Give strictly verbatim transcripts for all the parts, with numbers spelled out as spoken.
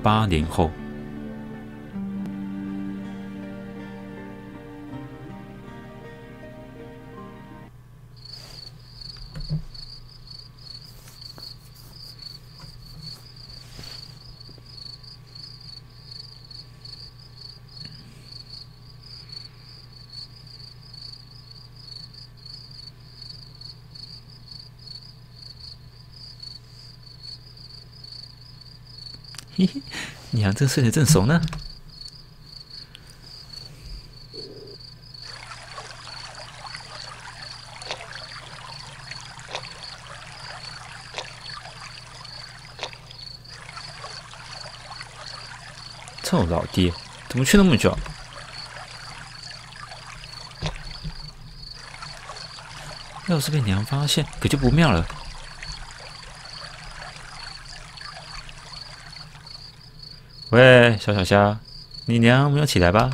八年后。嘿嘿，娘这睡得正熟呢。臭老爹，怎么去那么久？要是被娘发现，可就不妙了。 喂，小小虾，你娘没有起来吧？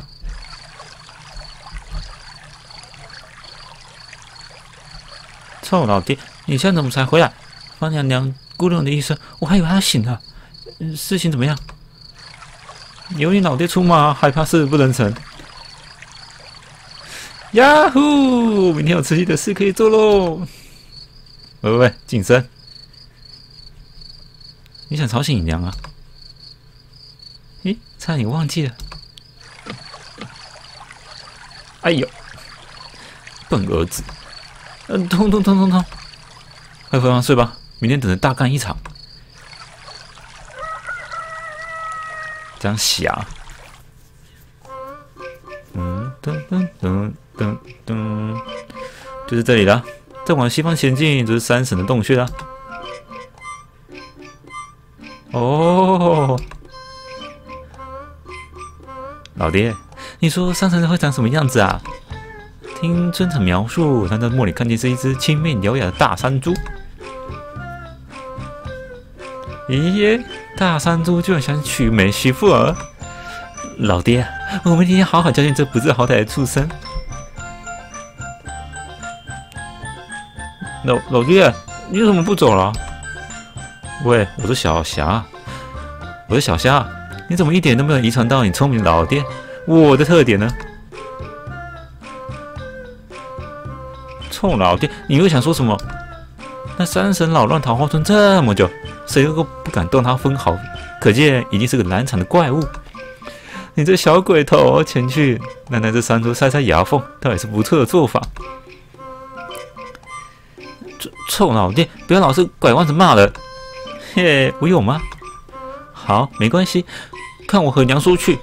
臭老爹，你现在怎么才回来？方娘娘咕噜的一声，我还以为她醒了。嗯，事情怎么样？有你老爹出马，还怕事不能成？呀呼！明天有刺激的事可以做喽！喂喂喂，晋升！你想吵醒你娘啊？ 咦，差点忘记了。哎呦，笨儿子！嗯，痛痛痛痛痛！快回房睡吧，明天等着大干一场。这样想。嗯，噔噔噔噔噔，就是这里了。再往西方前进，就是三省的洞穴了。哦。 老爹，你说山神会长什么样子啊？听村长描述，他在梦里看见是一只青面獠牙的大山猪。咦，大山猪居然想娶美媳妇儿！老爹，我们一定要好好教训这不知好歹的畜生。老老爹，你怎么不走了？喂，我是小霞，我是小霞。 你怎么一点都没有遗传到你聪明的老爹我的特点呢？臭老爹，你又想说什么？那山神扰乱桃花村这么久，谁都不敢动他分毫，可见一定是个难缠的怪物。你这小鬼头前去难难这山猪塞塞牙缝，倒也是不错的做法。臭臭老爹，不要老是拐弯子骂了。嘿，我有吗？好，没关系。 看我和娘说去。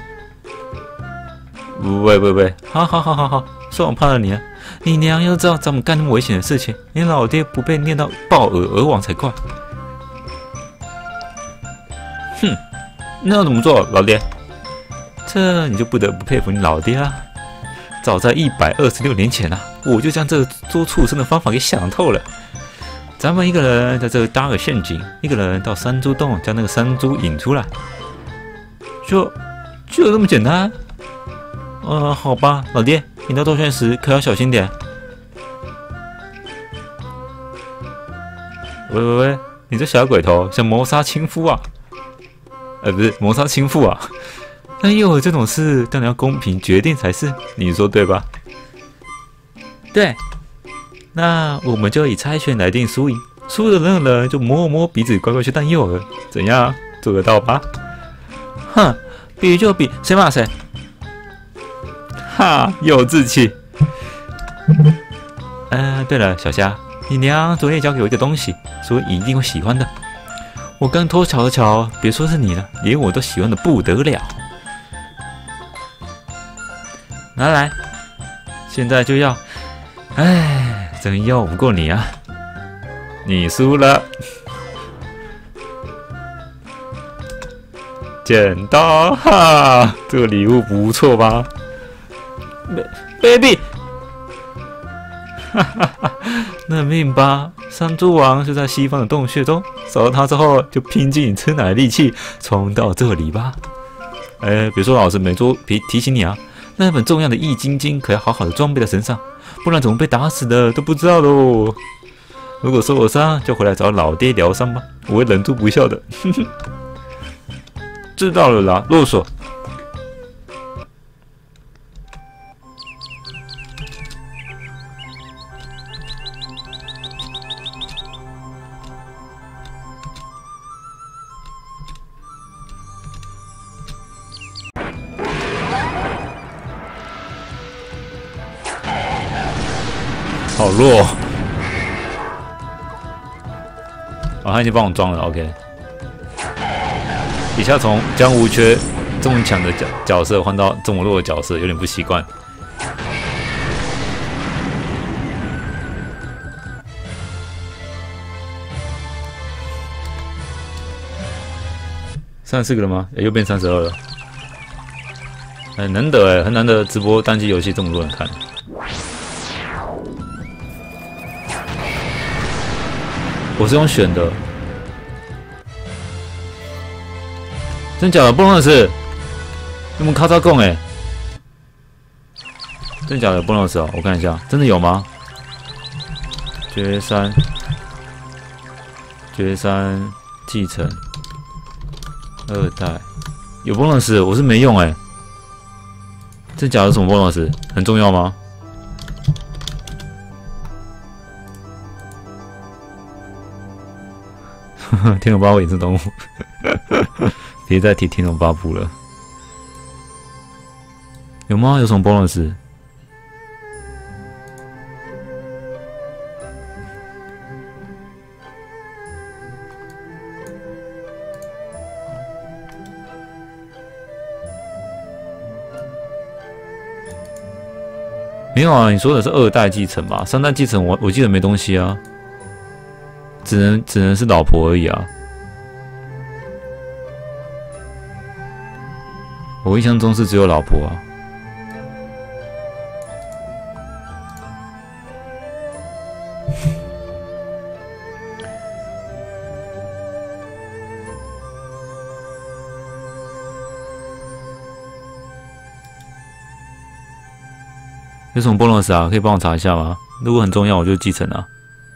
喂喂喂，好好好好好，算我怕了你了。你娘要知道咱们干那么危险的事情，你老爹不被念到爆耳而亡才怪。哼，那要怎么做，老爹？这你就不得不佩服你老爹啦。早在一百二十六年前啊，我就将这捉畜生的方法给想透了。咱们一个人在这搭个陷阱，一个人到山猪洞将那个山猪引出来。 就就有这么简单？呃，好吧，老爹，你到洞穴时可要小心点。喂喂喂，你这小鬼头想谋杀亲夫啊？呃，不是谋杀亲父啊？但又有这种事，当然要公平决定才是，你说对吧？对，那我们就以猜拳来定输赢，输的那个人就摸摸鼻子，乖乖去当诱饵，怎样？做得到吧？ 哼，比就比，谁骂谁？哈，有志气。呃，对了，小虾，你娘昨天交给我一个东西，说一定会喜欢的。我刚偷瞧了瞧，别说是你了，连我都喜欢的不得了。拿来，现在就要。哎，真要不过你啊！你输了。 剪刀哈，这个礼物不错吧 ？baby， 哈哈哈，认命吧！山猪王就在西方的洞穴中，找到他之后就拼尽吃奶力气冲到这里吧。哎，别说老师没做提提醒你啊，那本重要的易筋经可要好好的装备在身上，不然怎么被打死的都不知道喽。如果受了伤，就回来找老爹疗伤吧，我会忍住不笑的。 知道了啦，啰嗦。好弱！哦，他已经帮我装了 ，OK。一下从江湖缺这么强的角角色换到这么弱的角色，有点不习惯。三十四个了吗？欸、又变三十二了。很难得哎，很难得直播单机游戏这么多人看。我是用选的，真假的？不能是，你们咔嚓供哎，真假的？不能是哦，我看一下，真的有吗？绝山，绝山继承二代有 bonus， 我是没用哎，真假的？什么 bonus？ 很重要吗？天龙八部也是动物，别再提天龙八部了。有吗？有什么 bonus？ 没有啊，你说的是二代继承吧？三代继承我我记得没东西啊。只能只能是老婆而已啊！我印象中是只有老婆啊。有什么 bonus 啊？可以帮我查一下吗？如果很重要，我就继承啊。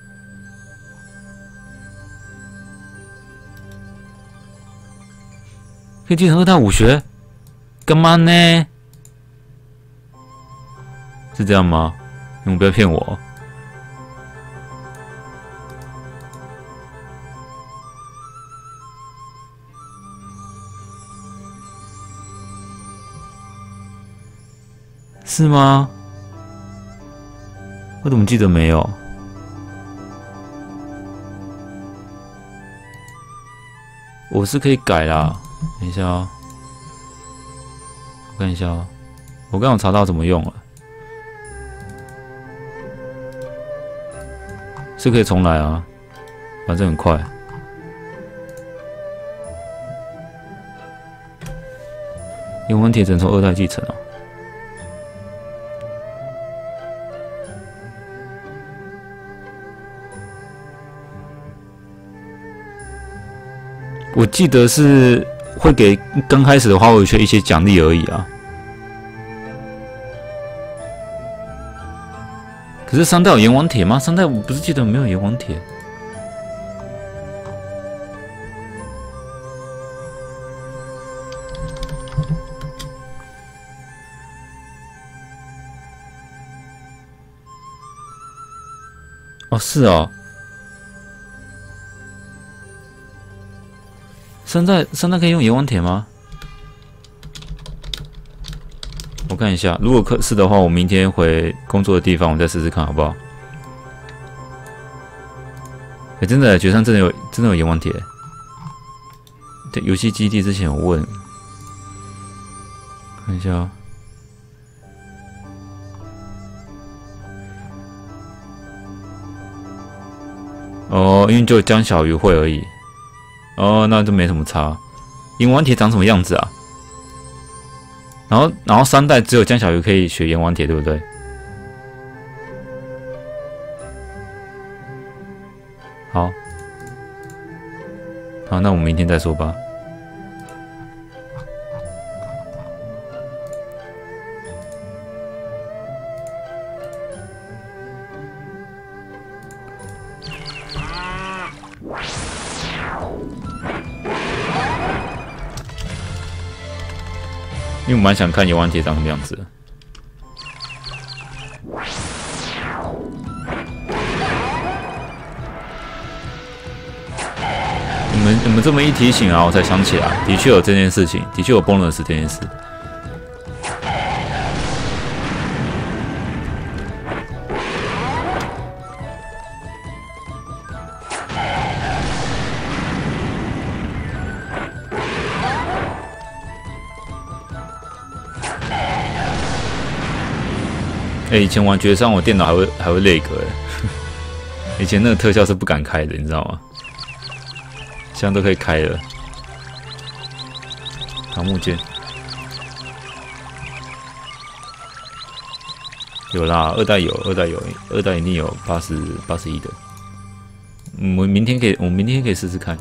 可以继承二代武学？干嘛呢？是这样吗？你们不要骗我。是吗？我怎么记得没有？我是可以改啦。等一下啊、哦，我看一下啊、哦，我刚刚查到怎么用了，是可以重来啊，反正很快。永恒铁只能从二代继承哦。我记得是会给刚开始的花尾雀一些奖励而已啊。可是三代有阎王铁吗？三代我不是记得没有阎王铁。哦，是哦。三代三代可以用阎王铁吗？我看一下，如果可是的话，我明天回工作的地方，我再试试看，好不好？哎、欸，真的，绝山真的有真的有阎王铁。对，游戏基地之前有问，看一下、哦。哦，因为就江小鱼会而已。哦，那就没什么差。阎王铁长什么样子啊？然后，然后三代只有江小鱼可以学阎王铁，对不对？好，好，那我们明天再说吧。 因为我蛮想看游玩铁长什么样子的。你们你们这么一提醒啊，我才想起来，的确有这件事情，的确有 bonus 这件事。哎、欸，以前玩绝伤，我电脑还会还会lag哎，以前那个特效是不敢开的，你知道吗？现在都可以开了。桃木剑有啦，二代有，二代有，二代一定有八十八十一的。嗯，我明天可以，我明天可以试试看。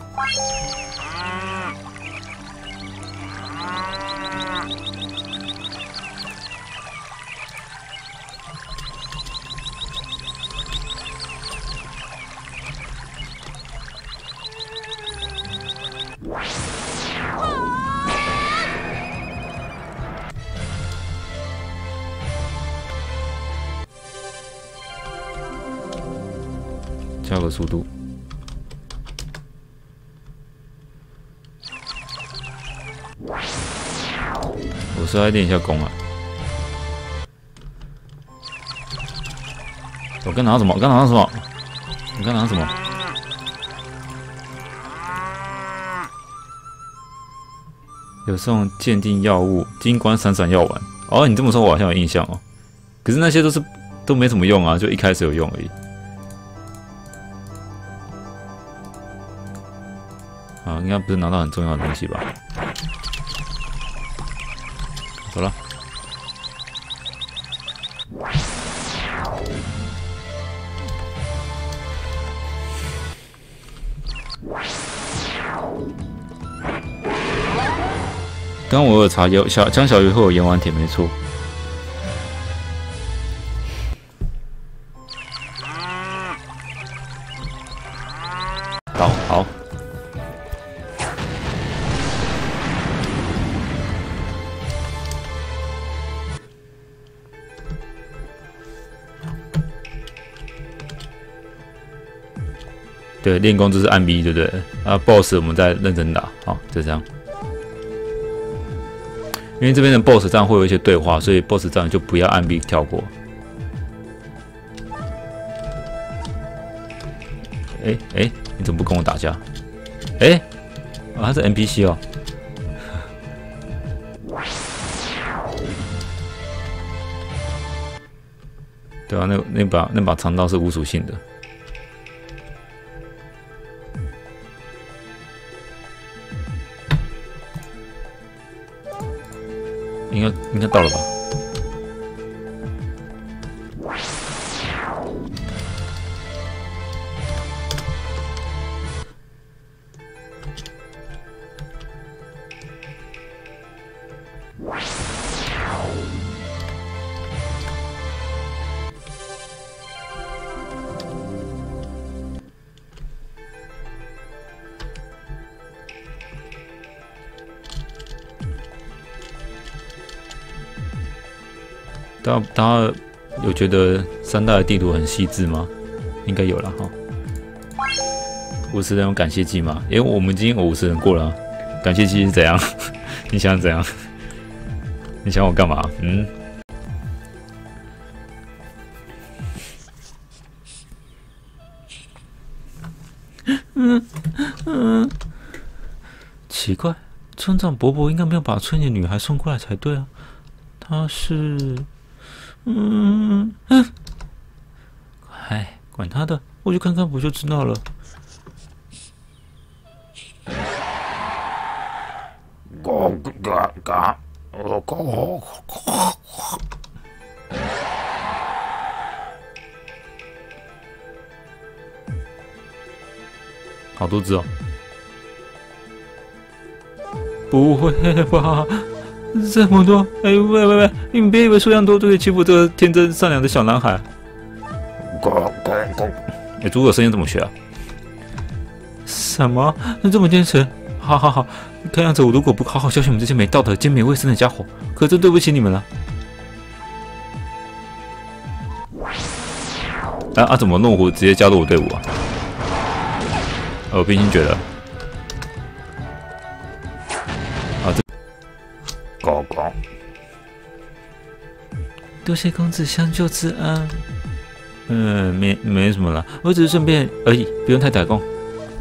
加个速度。我是来练一下功啊。我刚拿到什么？我刚拿到什么？我刚拿到什么？有送鉴定药物，金光闪闪药丸。哦，你这么说，我好像有印象哦。可是那些都是都没什么用啊，就一开始有用而已。啊，应该不是拿到很重要的东西吧？走了。刚我有查有小江小鱼会有盐丸铁，没错。好，好。对，练功就是按 B， 对不对？啊 ，BOSS 我们再认真打，好，就这样。因为这边的 BOSS 战会有一些对话，所以 BOSS 战就不要按 B 跳过。哎、欸、哎、欸，你怎么不跟我打架？哎、欸，啊，他是 N P C 哦。对啊，那那把那把长刀是无属性的。应该应该到了吧？大家大家有觉得三代的地图很细致吗？应该有了哈。五十人有感谢祭吗？因为我们已经有五十人过了、啊，感谢祭是怎样？你想怎样？你想我干嘛？嗯？嗯嗯，奇怪，村长伯伯应该没有把村里的女孩送过来才对啊。他是。嗯嗯，哎，管他的，我去看看不就知道了。嘎嘎嘎，哦嘎，好多只哦！不会吧？这么多！哎、欸，喂喂喂！你们别以为数量多就可以欺负这个天真善良的小男孩。哎、欸，猪的声音怎么学啊？什么？你这么坚持？ 好好好，看样子我如果不好好教训你们这些没道德兼没卫生的家伙，可真对不起你们了。啊啊！怎么怒虎直接加入我队伍啊？哦，冰心觉得。啊，这狗狗。多谢公子相救之恩。嗯，没没什么了，我只是顺便而已，不用太打工。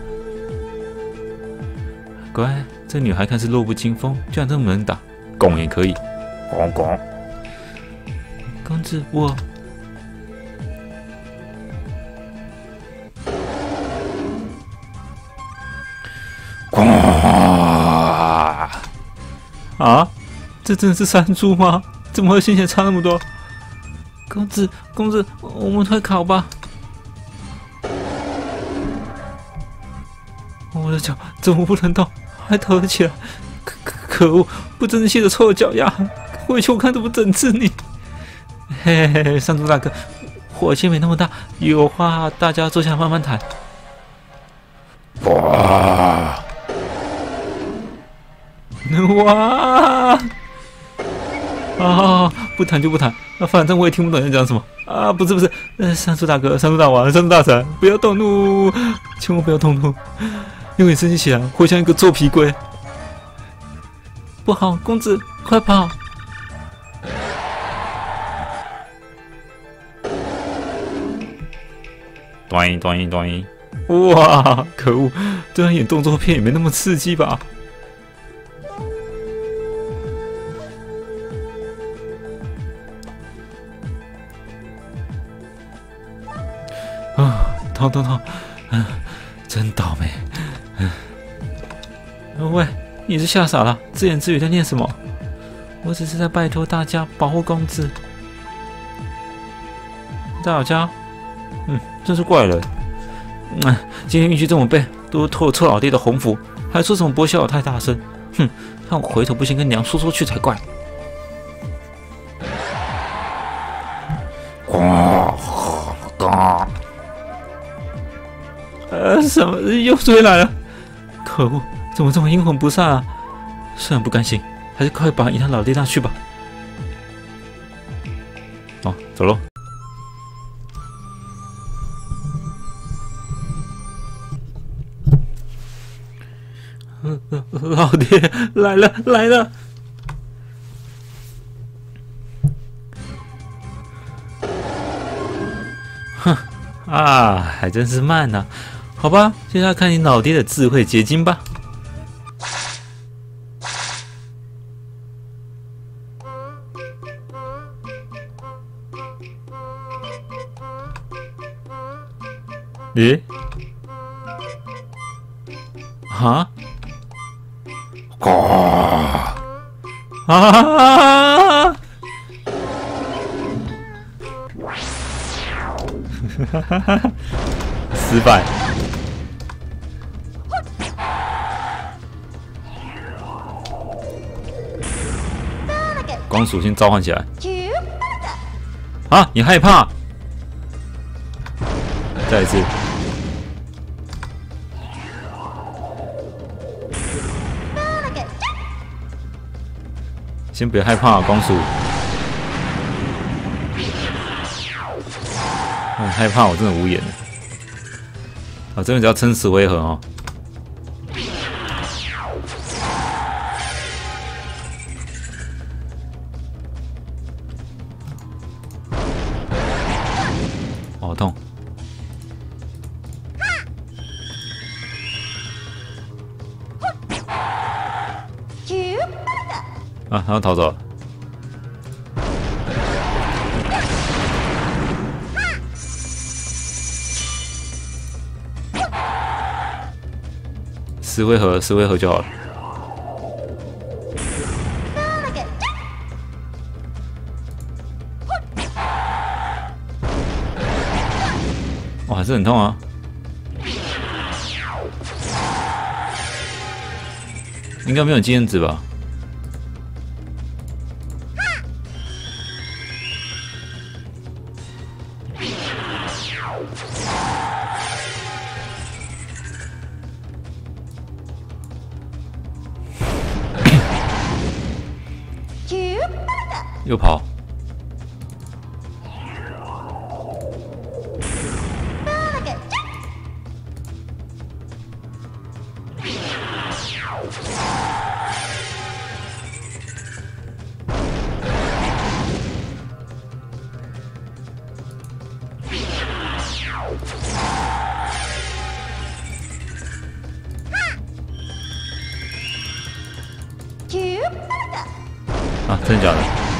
乖，这女孩看似弱不禁风，居然这么能打，拱也可以。拱拱。公子，我。啊！这真的是山猪吗？怎么和先前差那么多？公子，公子，我们退考吧。我的脚怎么不能动，还抖了起来？可可可恶！不争气的臭脚丫！回去我看怎么整治你。嘿嘿嘿，山猪大哥，火气没那么大，有话大家坐下慢慢谈。哇！哇！啊，不谈就不谈，那反正我也听不懂你在讲什么啊！不是不是，呃，山猪大哥、山猪大王、山猪大神，不要动怒，千万不要动怒，因为你生气起来会像一个臭皮龟。不好，公子，快跑！端一端一端一！哇，可恶，这样演动作片也没那么刺激吧？啊，痛痛痛！嗯，真倒霉。嗯，喂，你是吓傻了？自言自语在念什么？我只是在拜托大家保护公子。大老家，嗯，真是怪人。嗯，今天运气这么背，都偷了臭老爹的红符，还说什么不会笑得太大声。哼，看我回头不先跟娘说说去才怪。呱呱！呃，什么又追来了？可恶，怎么这么阴魂不散啊？虽然不甘心，还是快把引他老爹那去吧。哦，走喽。老爹来了来了！哼啊，还真是慢呐、啊。好吧，接下来看你老爹的智慧结晶吧。咦？啊？啊！啊！哈哈哈！失败。光属性召唤起来。啊！你害怕？再一次。先别害怕，光属。很害怕，我真的无言了。啊，这边只要撑十回合哦。好痛！啊，他要逃走了。十回合，十回合就好了。哇，还是很痛啊！应该没有经验值吧？ 又跑。啊，真的假的？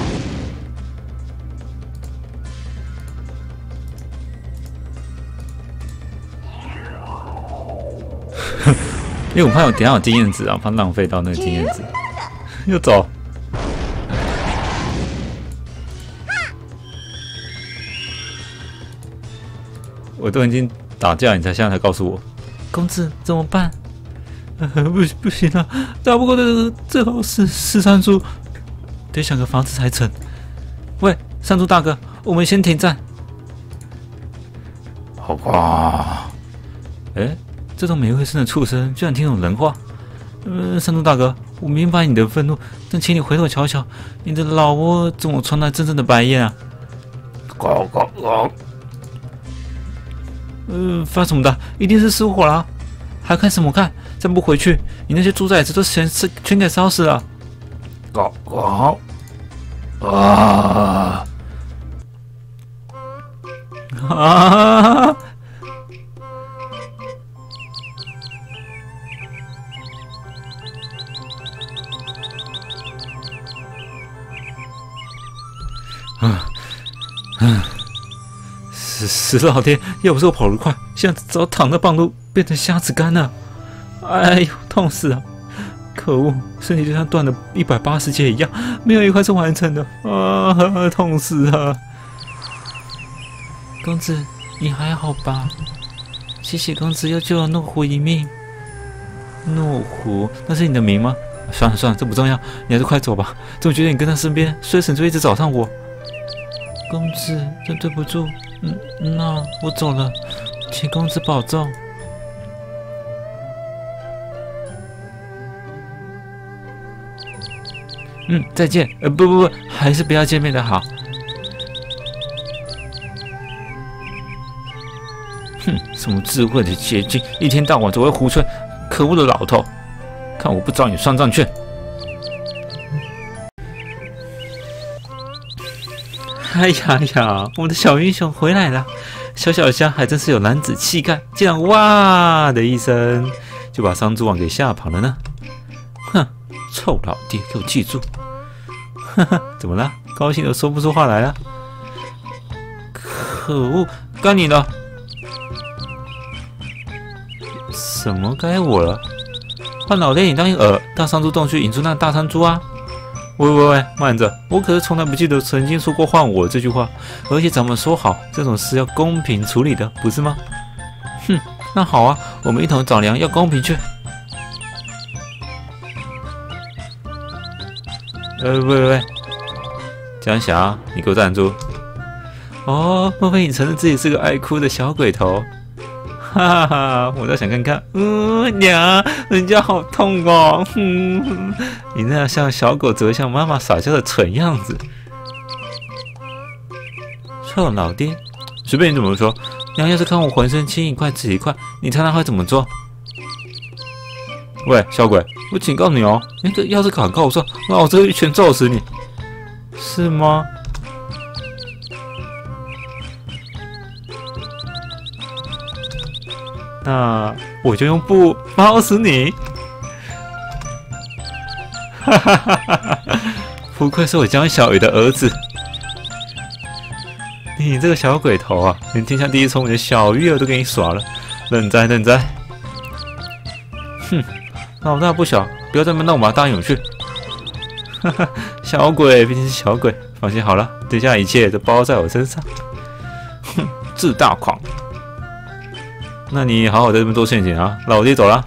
因为我怕我等下有经验值啊，怕浪费到那个经验值。又走。我都已经打架，你才现在才告诉我，公子怎么办？呃，不不行啊，打不过的最好是是山猪，得想个法子才成。喂，山猪大哥，我们先停战。好吧。哎，这种没卫生的畜生居然听懂人话。呃，山猪大哥，我明白你的愤怒，但请你回头瞧瞧，你的老窝怎么传来阵阵的白烟啊？搞搞搞！呃，发什么的？一定是失火了，还看什么看？再不回去，你那些猪崽子都全是全给烧死了！搞搞啊啊！啊啊！死死老天！要不是我跑得快，现在早躺在半路变成瞎子干了。哎呦，痛死了！可恶，身体就像断了一百八十节一样，没有一块是完成的啊！痛死了！公子，你还好吧？谢谢公子又救了怒虎一命。怒虎，那是你的名吗？算了算了，这不重要，你还是快走吧。总觉得你跟他身边，随时就一直找上我。公子，真对不住。嗯，那我走了，请公子保重。嗯，再见。呃，不不不，还是不要见面的好。哼，什么智慧的结晶，一天到晚只会胡吹，可恶的老头！看我不找你算账去！哎呀呀，我的小英雄回来了！小小虾还真是有男子气概，竟然哇的一声就把山猪王给吓跑了呢！哼，臭老爹，给我记住！哈哈，怎么了？高兴的说不出话来了。可恶，该你了！什么该我了？换老爹你当一耳，到山猪洞去引出那大山猪啊！喂喂喂，慢着！我可是从来不记得曾经说过换我这句话，而且咱们说好，这种事要公平处理的，不是吗？哼，那好啊，我们一同找粮，要公平去。呃，喂喂喂，江霞，你给我站住！哦，莫非你承认自己是个爱哭的小鬼头？哈哈哈！我倒想看看，嗯娘，人家好痛哦！哼，你那样像小狗只会向妈妈撒娇的蠢样子。臭老爹，随便你怎么说。娘要是看我浑身青一块紫一块，你猜他会怎么做？喂，小鬼，我警告你哦，你这要是敢告状，老子一拳揍死你！是吗？那我就用布包死你！哈哈哈哈哈！不愧是我江小鱼的儿子，你这个小鬼头啊，连天下第一聪明的小鱼儿都给你耍了，认栽认栽！哼，老大不小，不要这么弄吧，大勇去！哈哈，小鬼毕竟是小鬼，放心好了，等下一切都包在我身上。哼，自大狂！那你好好在这边做陷阱啊！老爹走了。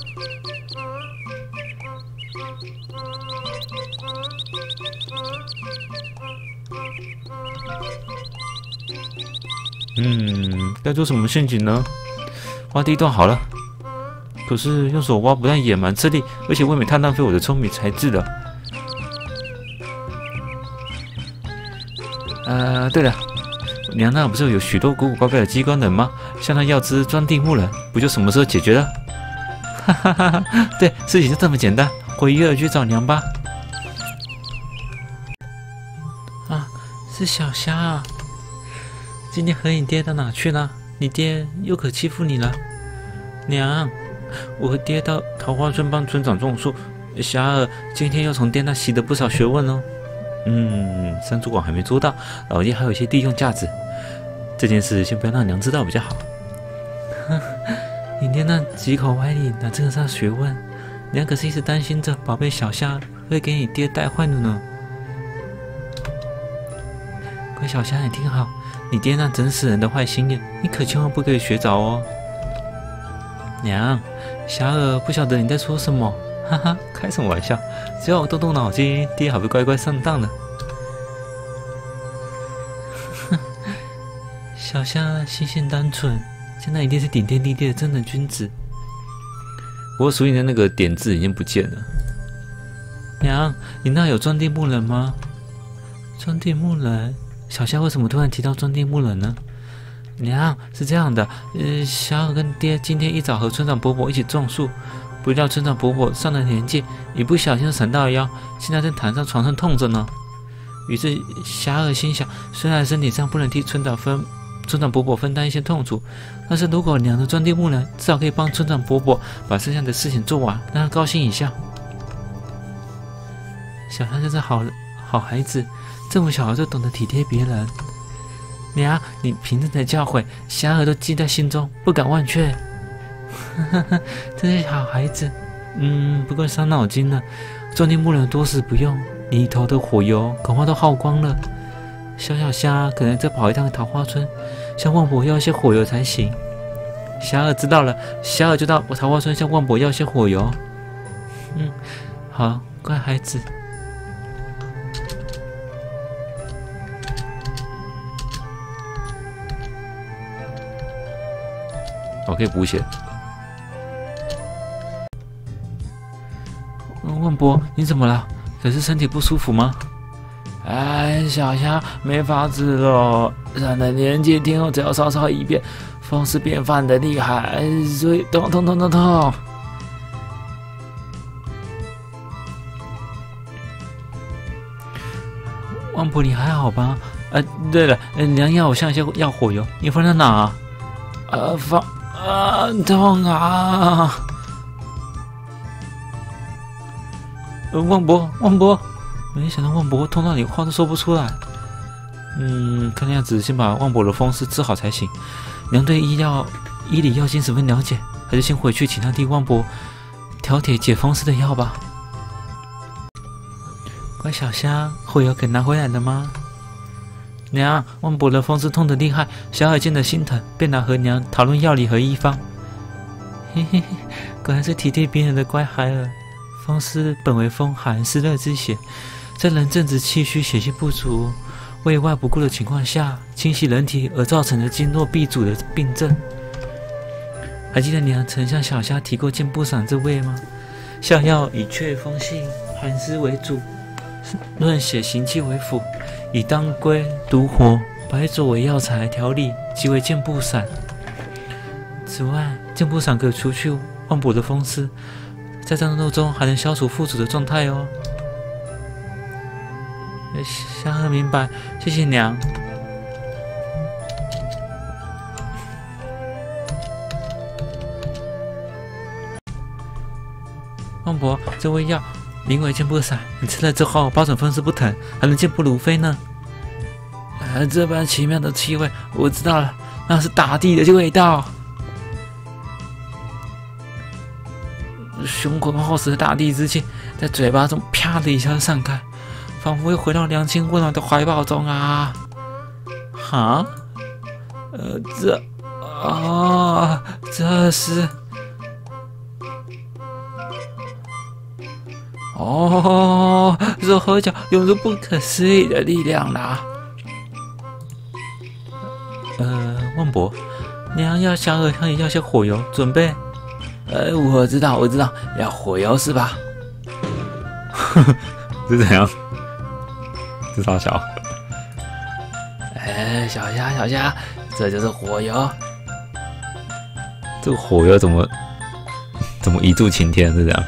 嗯，该做什么陷阱呢？挖地洞好了。可是用手挖不但野蛮吃力，而且未免太浪费我的聪明才智了。 呃，对了，娘那不是有许多古古怪怪的机关人吗？像那药汁钻地木人，不就什么时候解决了？哈哈哈哈！对，事情就这么简单，回鱼儿去找娘吧。啊，是小虾啊！今天和你爹到哪去了？你爹又可欺负你了？娘，我和爹到桃花村帮村长种树。霞儿今天又从爹那习得不少学问哦。嗯，山主管还没做到，老爹还有一些利用价值。这件事先不要让娘知道比较好。哼，你爹那几口歪理哪称得上学问？娘可是一直担心着宝贝小虾会给你爹带坏的呢。乖小虾，你听好，你爹那整死人的坏心眼，你可千万不可以学着哦。娘，霞儿不晓得你在说什么。哈哈，开什么玩笑！只要我动动脑筋，爹还会乖乖上当的。哼，小虾心性单纯，现在一定是顶天立地的真人君子。不过属于的那个点字已经不见了。娘，你那有钻地木人吗？钻地木人？小虾为什么突然提到钻地木人呢？娘，是这样的，呃，小儿跟爹今天一早和村长伯伯一起种树。不料村长伯伯上了年纪，一不小心闪到腰，现在正躺在床上痛着呢。于是霞儿心想，虽然身体上不能替村长分村长伯伯分担一些痛楚，但是如果娘的钻地木人，至少可以帮村长伯伯把剩下的事情做完，让他高兴一下。小夏真是好好孩子，这么小就懂得体贴别人。娘，你平日的教诲，霞儿都记在心中，不敢忘却。呵呵，真是好孩子。嗯，不过伤脑筋了。钻地木人多时不用，里头的火油恐怕都耗光了。小小虾可能再跑一趟桃花村，向旺伯要一些火油才行。霞儿知道了，霞儿就到桃花村向旺伯要些火油。嗯，好，乖孩子。我可以补血。旺伯，你怎么了？可是身体不舒服吗？哎，小虾没法子了，上了年纪，天后只要稍稍一变，风湿便犯的厉害，所以痛痛痛痛痛。旺伯，你还好吧？呃，对了，娘要我向一些要火油，你放在哪啊？呃，放啊，痛啊！旺伯，旺伯，没想到旺伯痛到连话都说不出来。嗯，看样子先把旺伯的风湿治好才行。娘对医药、医理药性十分了解，还是先回去请他替旺伯调帖解风湿的药吧。乖小虾，火药给拿回来了吗？娘，旺伯的风湿痛得厉害，小海见得心疼，便来和娘讨论药理和医方。嘿嘿嘿，果然是体贴别人的乖孩儿。风湿本为风寒湿热之邪，在人正值气虚血气不足、内外不顾的情况下，侵袭人体而造成的经络闭阻的病症。还记得娘曾向小虾提过健步散这味吗？下药以祛风性、寒湿为主，润血行气为辅，以当归、独活、白术为药材调理，即为健步散。此外，健步散可除去旺伯的风湿。在战斗中还能消除附主的状态哦。夏荷明白，谢谢娘。旺伯，这味药名为健步散，你吃了之后，保准风湿不疼，还能健步如飞呢。啊，这般奇妙的气味，我知道了，那是大地的味道。雄浑厚实的大地之气在嘴巴中啪的一下散开，仿佛又回到娘亲温暖的怀抱中啊！哈，呃，这啊，这是哦，这喝酒有着不可思议的力量啦！呃，旺伯，娘要小儿向你要些火油，准备。呃，我知道，我知道，要火油是吧？是怎样？是傻小。 哎，小虾，小虾，这就是火油。 这个火油怎么怎么一柱擎天是这样？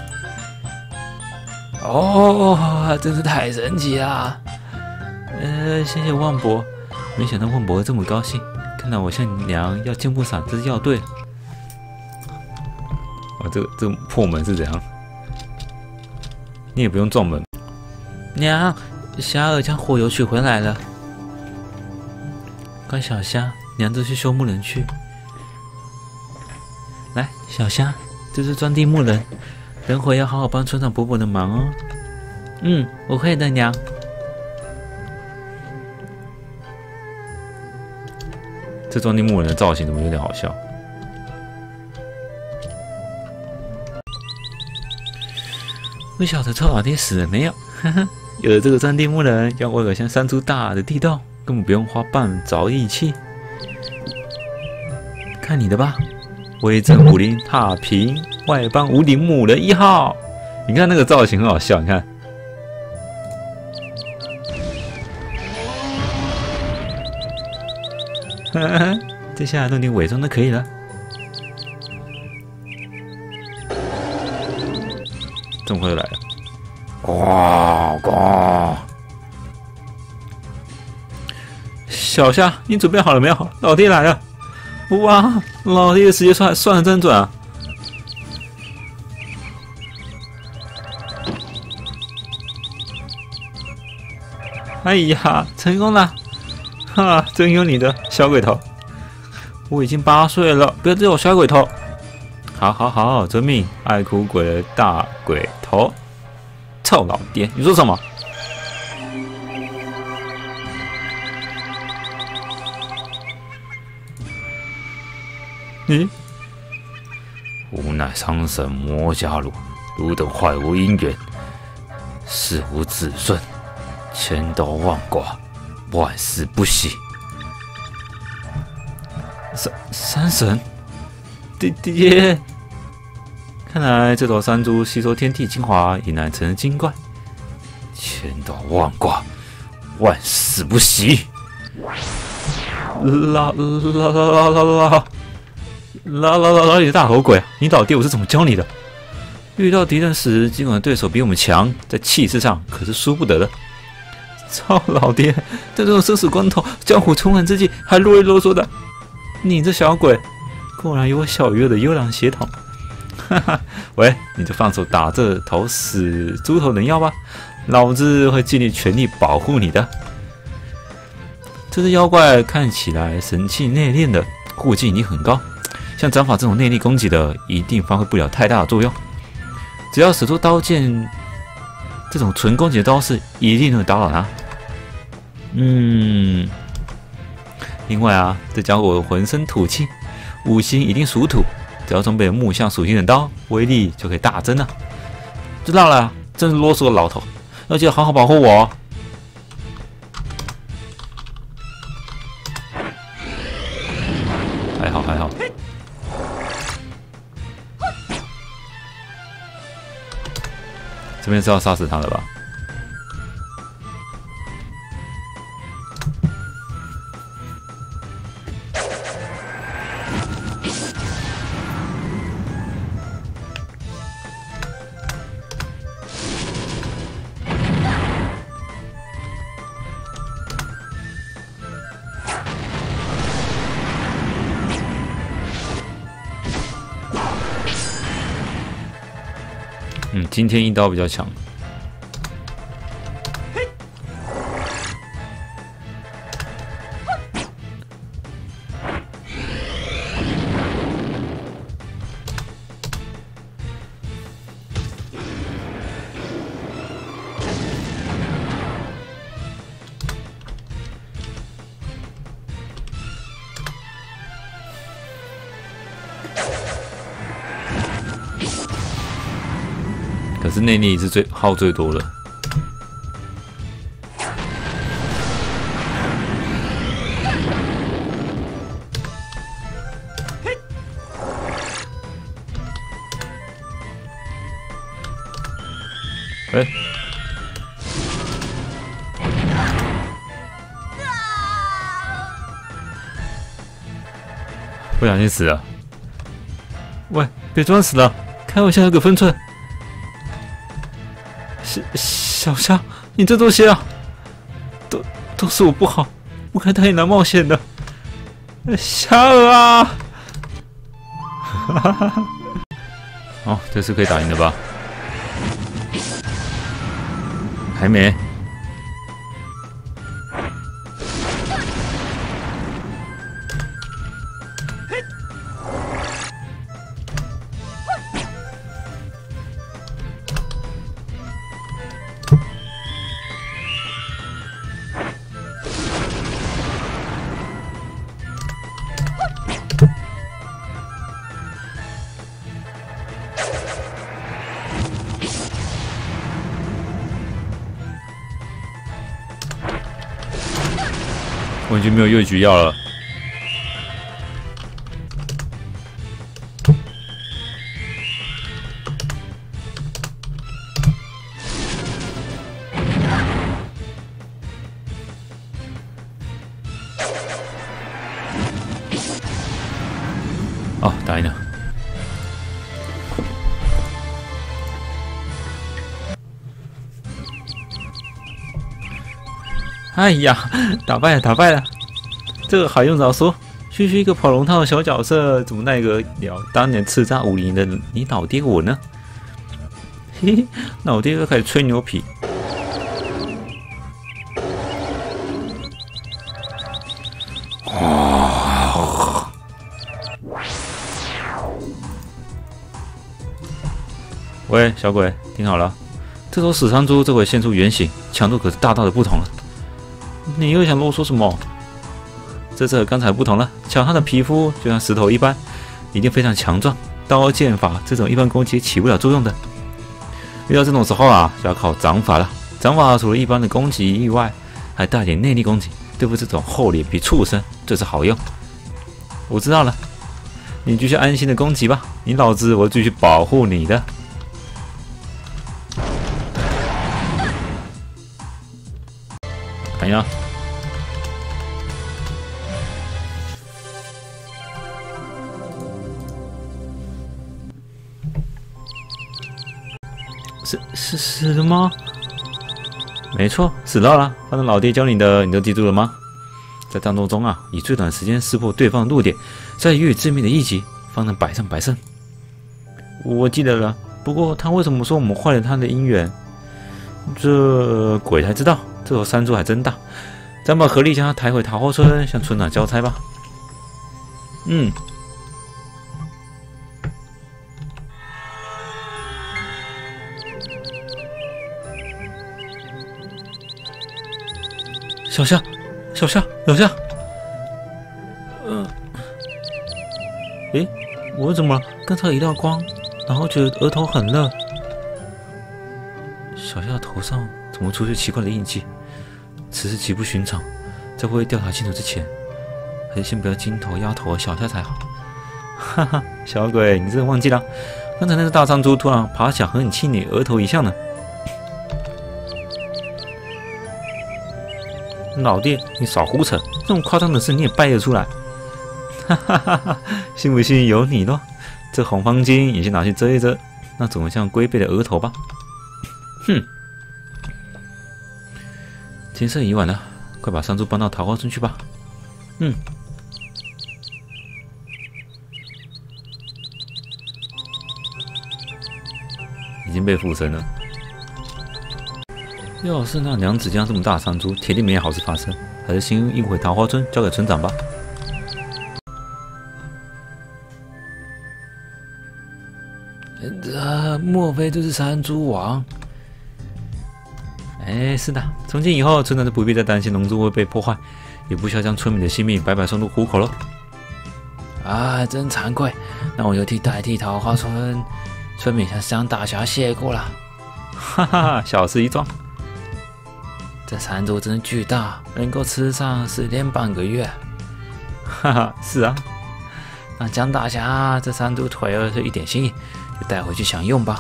哦，真是太神奇了！ 呃，谢谢万伯，没想到万伯会这么高兴，看到我向娘要进步伞，这是要对了。哦，这个这个破门是怎样？你也不用撞门。 娘，霞儿将火油取回来了。 乖小虾，娘这去修木人去。来，小虾，这是钻地木人，等会要好好帮村长伯伯的忙哦。 嗯，我会的，娘。 这钻地木人的造型怎么有点好笑？不晓得臭老爹死了没有？呵呵，有了这个钻地木人，要挖个像山猪大的地洞，根本不用花半着力气。看你的吧，威震武林踏平外邦无敌木人一号。你看那个造型很好笑，你看。呵呵，接下来弄点伪装就可以了。这么快就来了！呱呱！小夏，你准备好了没有？老爹来了！哇，老爹的时间算算的真准啊！哎呀，成功了！哈，真有你的小鬼头！我已经八岁了，不要对我小鬼头！好好好，遵命！爱哭鬼的大鬼头，臭老爹，你说什么？你吾乃苍神魔家鲁，汝等坏无姻缘，世无子孙，千刀万剐，万死不息。山山神，爹爹。看来这头山猪吸收天地精华，已难成精怪，千刀万剐，万死不息。老老老老老老老老老你的大头鬼，你老爹我是怎么教你的？遇到敌人时，尽管对手比我们强，在气势上可是输不得的。操老爹，在这种生死关头，江湖重案之际，还啰里啰嗦的。你这小鬼，果然有我小鱼儿的优良血统。哈哈，喂，你就放手打这头死猪头人妖吧，老子会尽力全力保护你的。这只妖怪看起来神气内敛的，护境已经很高，像掌法这种内力攻击的，一定发挥不了太大的作用。只要使出刀剑这种纯攻击的招式，一定能打倒他。嗯，另外啊，这家伙浑身土气，五行一定属土。只要装备木象属性的刀，威力就可以大增了。知道了，真是啰嗦的老头，要记得好好保护我哦。还好还好，这边是要杀死他了吧？嗯，今天一刀比较强。可是内力是最耗最多的。哎、欸， 不小心死了。喂，别装死了，开玩笑有个分寸。小小虾，你这东西啊，都都是我不好，不该带你来冒险的。虾儿啊！哈哈哈哈。哦，这次可以打赢了吧？还没。我已经没有越局药了。哦，打赢了。哎呀，打败了，打败了！这个还用着说？区区一个跑龙套的小角色，怎么奈得了当年叱咤武林的你老爹我呢？嘿嘿，老爹又开始吹牛皮。哇！喂，小鬼，听好了，这头死山猪这回现出原形，强度可是大大的不同了。你又想啰嗦什么？这次和刚才不同了，瞧他的皮肤就像石头一般，一定非常强壮。刀剑法这种一般攻击起不了作用的。遇到这种时候啊，就要靠掌法了。掌法除了一般的攻击以外，还带点内力攻击，对付这种厚脸皮畜生最是好用。我知道了，你继续安心的攻击吧，你老子我继续保护你的。看呀！是是死了吗？没错，死到了。反正老爹教你的，你都记住了吗？在战斗中啊，以最短时间识破对方的弱点，再予以致命的一击，方能百战百胜。我记得了，不过他为什么说我们坏了他的姻缘？这鬼才知道。这头山猪还真大，咱们合力将它抬回桃花村，向村长交差吧。嗯。小夏，小夏，小夏。嗯、呃。诶，我怎么了？刚才一道光，然后觉得额头很热。小夏头上怎么出现奇怪的印记？此事极不寻常，在未调查清楚之前，还是先不要惊头压头小夏才好。哈哈，小鬼，你真的忘记了？刚才那只大山猪突然爬起来和你亲你额头一像呢。老弟，你少胡扯！这种夸张的事你也掰得出来？哈哈哈哈！信不信由你咯。这红方巾也先拿去遮一遮，那总会像龟背的额头吧？哼！天色已晚了，快把山猪搬到桃花村去吧。嗯。已经被附身了。要是那娘子江这么大山猪，铁定没好事发生。还是先运回桃花村，交给村长吧。 呃，莫非这是山猪王？ 哎，是的，从今以后，村长就不必再担心龙珠会被破坏，也不需要将村民的性命白白送入虎口了。 啊，真惭愧，那我就替代替桃花村村民向江大侠谢过了。 哈哈，小事一桩。 这山猪真巨大，能够吃上十天半个月。 哈哈，是啊。 那江大侠这山猪腿儿是一点心意，就带回去享用吧。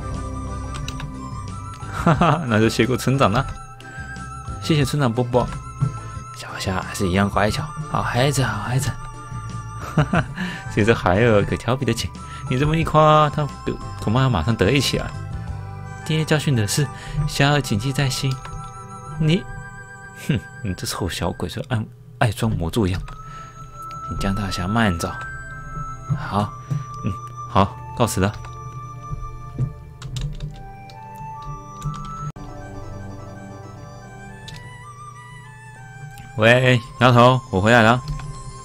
哈哈，那就谢过村长了。谢谢村长伯伯。 虾还是一样乖巧，好孩子，好孩子。 哈哈，所以这孩儿可调皮得紧，你这么一夸，他恐怕要马上得意起来。爹教训的是，虾儿谨记在心。你，哼，你这臭小鬼，说爱爱装模作样。 你江大侠慢走。好， 嗯，好，告辞了。喂，丫头，我回来了。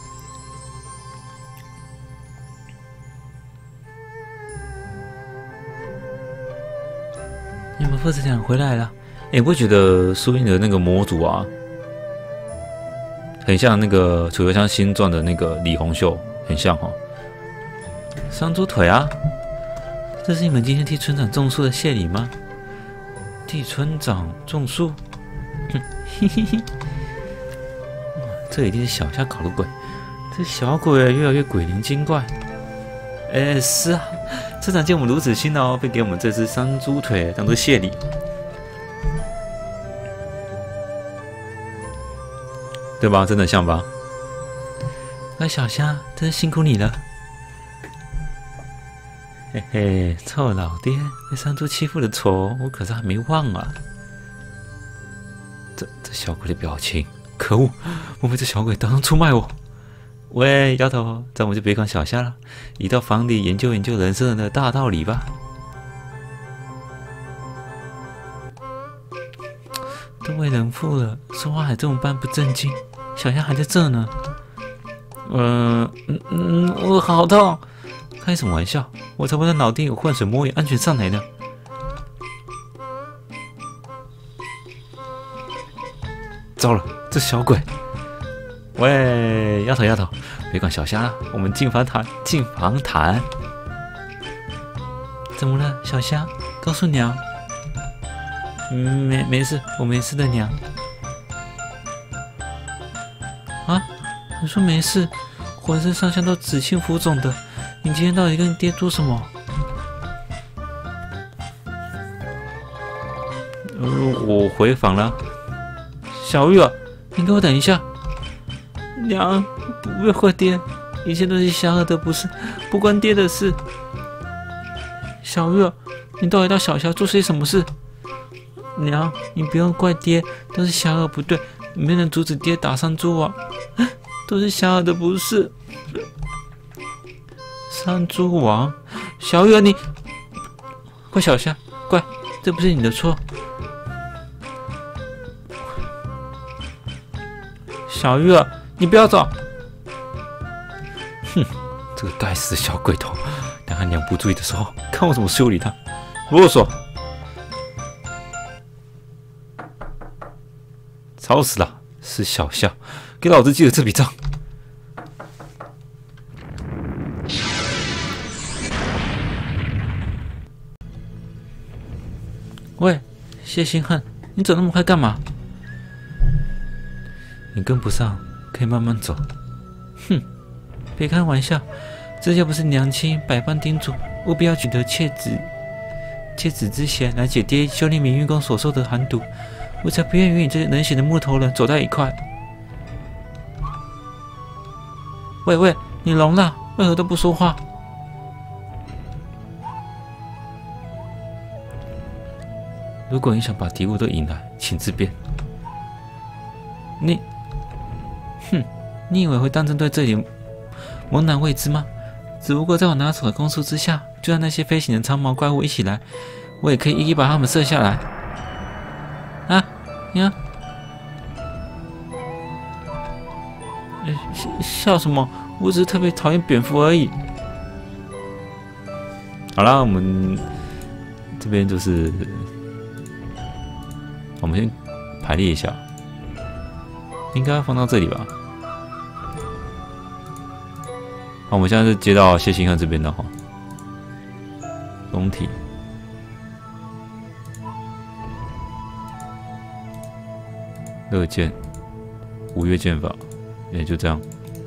你们父子俩回来了。 哎，我觉得苏印的那个模组啊，很像那个《楚留香新传》的那个李红秀，很像哦。 山猪腿啊！这是你们今天替村长种树的谢礼吗？替村长种树？ 哼，嘿嘿嘿。这一定是小虾搞的鬼，这小鬼越来越鬼灵精怪。哎，是啊，村长见我们如此辛劳，便给我们这只山猪腿当做谢礼，对吧？真的像吧？ 哎，小虾，真是辛苦你了。 嘿嘿，臭老爹被山猪欺负的仇，我可是还没忘啊！这这小鬼的表情。可恶！莫非这小鬼打算出卖我？喂，丫头，这我们就别管小虾了，一到房里研究研究人生的大道理吧。 都为人父了，说话还这么般不正经。小虾还在这呢。 嗯嗯嗯，我好痛！开什么玩笑？我才不让老爹有浑水摸鱼，安全上来呢。糟了！这小鬼！喂，丫头丫头，别管小虾了，我们进房谈，进房谈。 怎么了，小虾？告诉娘。 嗯，没没事，我没事的，娘。 啊？你说没事？浑身上下都紫青浮肿的，你今天到底跟你爹做什么？ 呃，我回房了。 小玉啊！你给我等一下，娘，不要怪爹，一切都是小儿的不是，不关爹的事。小月，你到底到小霞做些什么事？娘，你不用怪爹，都是小儿不对，没人阻止爹打山猪王，都是小儿的不是。山猪王，小月你，怪小霞，怪，这不是你的错。小玉儿，你不要走！ 哼，这个该死的小鬼头！等他娘不注意的时候，看我怎么修理他！啰嗦！吵死了！是小夏，给老子记了这笔账！ 喂，谢心恨，你走那么快干嘛？ 你跟不上，可以慢慢走。 哼，别开玩笑，这要不是娘亲百般叮嘱，务必要取得妾子妾子之嫌来解爹修炼明玉宫所受的寒毒，我才不愿与你这冷血的木头人走在一块。喂喂，你聋了？为何都不说话？ 如果你想把敌物都引来，请自便。 你。哼，你以为会当真对这里猛然未知吗？只不过在我拿手的攻速之下，就算那些飞行的长毛怪物一起来，我也可以一一把他们射下来。啊，呀，笑笑什么？我只是特别讨厌蝙蝠而已。 好啦，我们这边就是，我们先排列一下，应该放到这里吧。好，我们现在是接到谢星汉这边的哈，总体乐剑、五岳剑法，也就这样。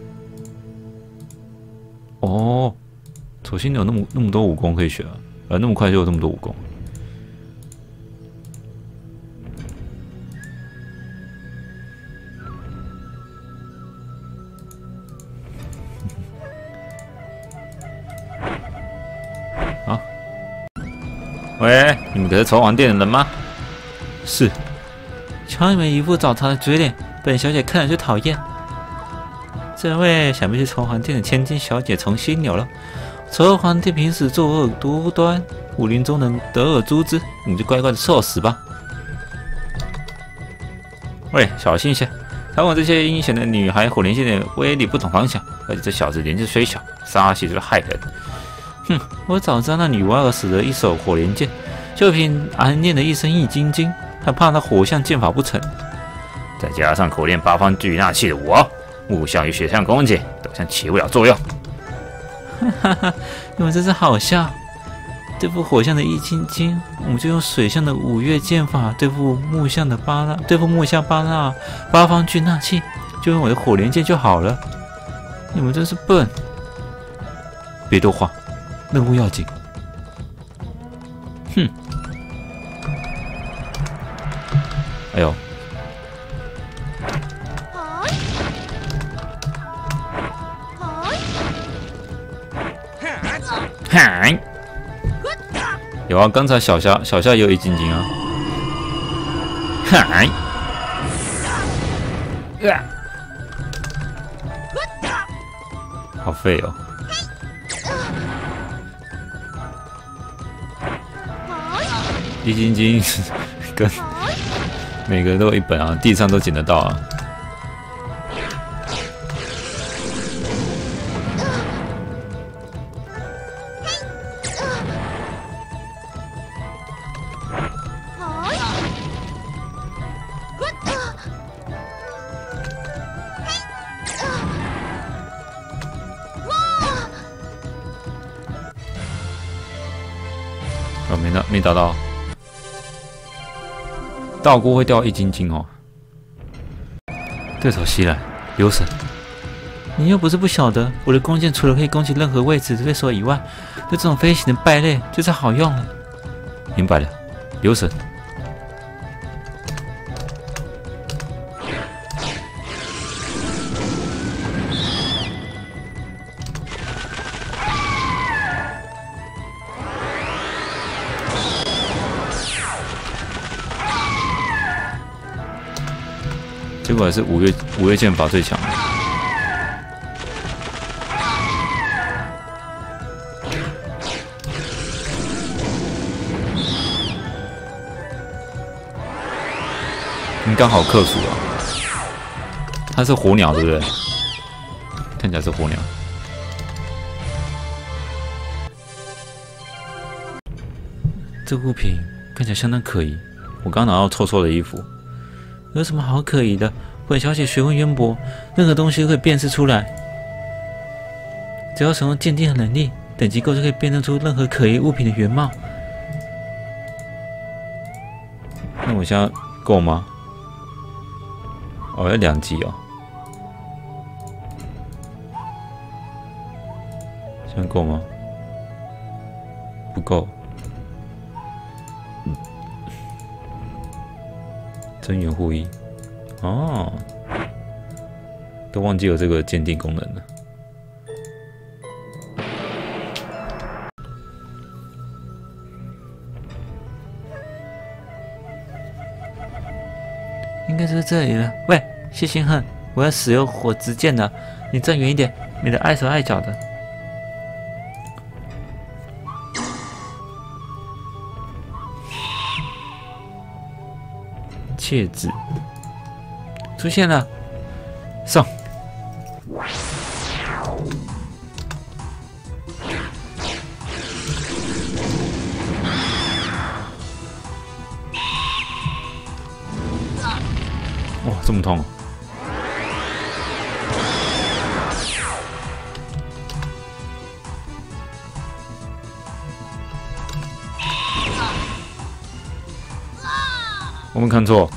哦，首先有那么那么多武功可以学啊，呃，那么快就有这么多武功。 喂，你们可是仇皇殿的人吗？ 是。瞧你们一副找茬的嘴脸，本小姐看了就讨厌。这位想必是仇皇殿的千金小姐重新牛了。仇皇殿平时作恶多端，武林中人得而诛之，你就乖乖的受死吧。 喂，小心些！他问这些阴险的女孩，火莲剑的威力不同凡响，而且这小子年纪虽小，杀气就会害人。 哼，我早知道那女娲儿使的一手火莲剑，就凭俺念的一身易筋经，还怕那火象剑法不成？ 再加上口练八方聚纳气的我，木象与雪象攻击都将起不了作用。 哈哈，你们真是好笑！对付火象的易筋经，我们就用水象的五岳剑法对付木象的八纳，对付木象八纳八方聚纳气，就用我的火莲剑就好了。你们真是笨！ 别多话，任务要紧。 哼！ 哎呦！嗨！有啊，刚才小夏小夏也有一筋经啊。嗨！好废哦！易筋经跟每个都有一本啊，地上都捡得到啊。哦，没打没打到。道锅会掉一斤斤哦。对手袭来，留神！ 你又不是不晓得，我的弓箭除了可以攻击任何位置的对手以外，对这种飞行的败类就是好用了。 明白了，留神！结果还是五岳五岳剑法最强。你刚好克数啊！它是火鸟，对不对？看起来是火鸟。 这物品看起来相当可疑。 我刚拿到臭臭的衣服。 有什么好可疑的？本小姐学问渊博，任何东西都可以辨识出来。只要使用鉴定的能力，等级够就可以辨认出任何可疑物品的原貌。 那我现在够吗？哦，要两级哦。现在够吗？不够。增援护翼，哦，都忘记有这个鉴定功能了。 应该是这里了。喂，谢心恨，我要使用火之剑了，你站远一点，免得碍手碍脚的。戒指出现了，上！ 哇，这么痛啊！我们看错。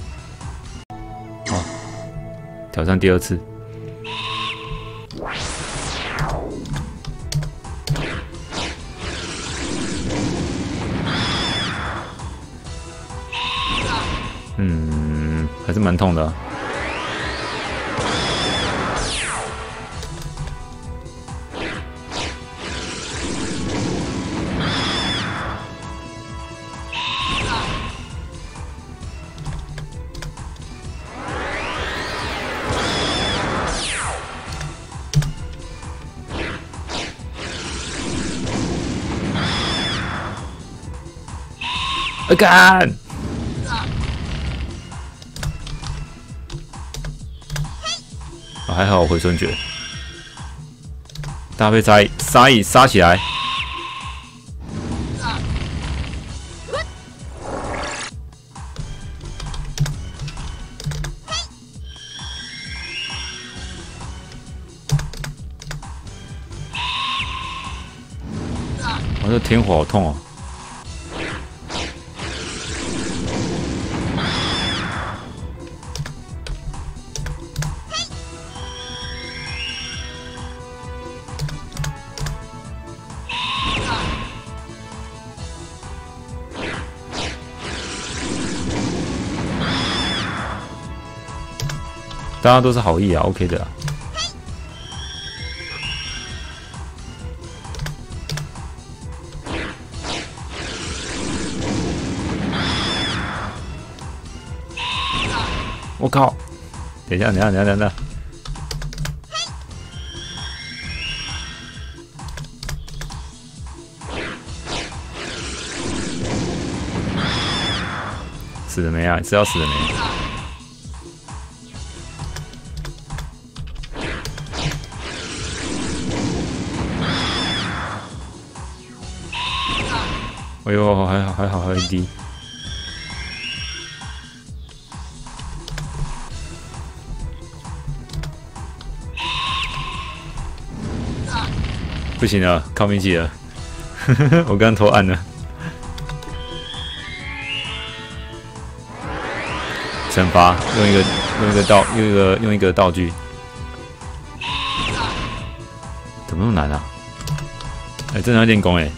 好，挑战第二次。嗯，还是蛮痛的啊。 啊干！啊，还好我回春诀，搭配杀意，杀意杀起来！我这天火好痛哦！大家都是好意啊 ，OK 的啊。我靠！等一下，等一下，等一下，等一下！死了没啊？是要死了没？哎呦，还好，还好，还有一滴。不行了，靠没技了，我刚偷按了。惩罚，用一个用一个道用一个用一个道具，怎么那么难啊？哎、欸，真的要练功哎、欸！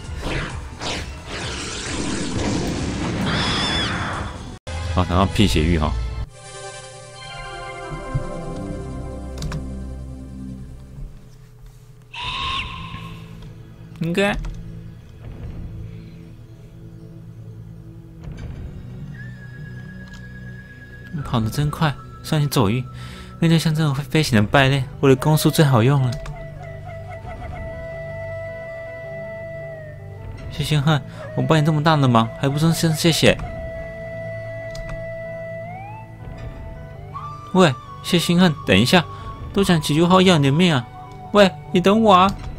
好，然后辟邪玉哈。应该。你跑得真快，像你走运。面对像这种会飞行的败类，我的攻速最好用了。谢星汉，我帮你这么大的忙，还不说声谢谢？喂，谢星汉，等一下，都想祈求好要你的命啊！喂，你等我啊！